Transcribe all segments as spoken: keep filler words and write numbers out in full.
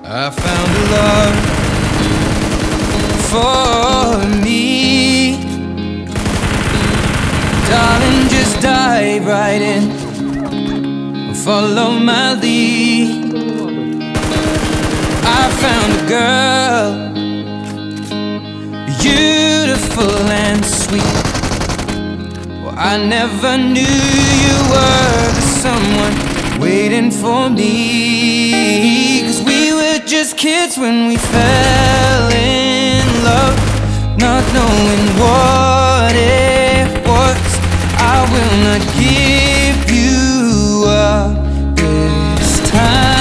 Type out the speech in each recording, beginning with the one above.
I found a love for me. Darling, just dive right in and follow my lead. I found a girl, beautiful and sweet. Well, I never knew you were the someone waiting for me. Cause we were just kids when we fell in love, not knowing what it was. I will not give you up this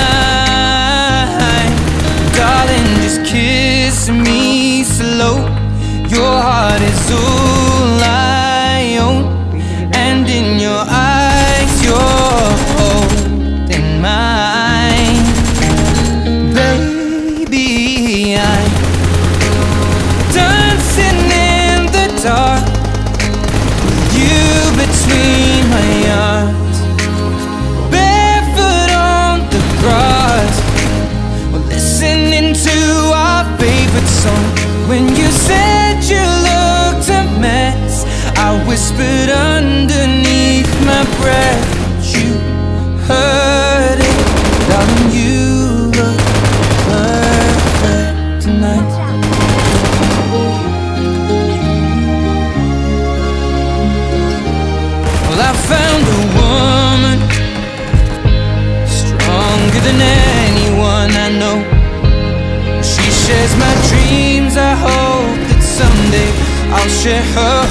time. Darling, just kiss me slow. Your heart is all I own, and in your eyes you're holding mine. Baby, I'm dancing in the dark with you between my arms, barefoot on the grass. We're listening to our favorite song. When you said you looked a mess, I whispered underneath my breath, you heard it. Darling, you look perfect tonight. Well, I found a woman stronger than anyone I know. She shares my dreams. I hope that someday I'll share her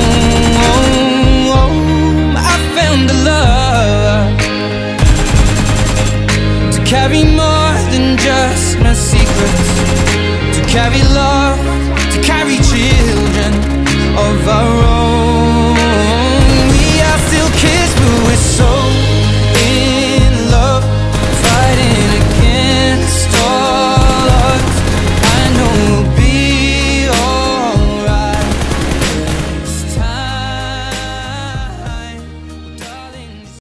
home. I found a love to carry more than just my secrets, to carry love, to carry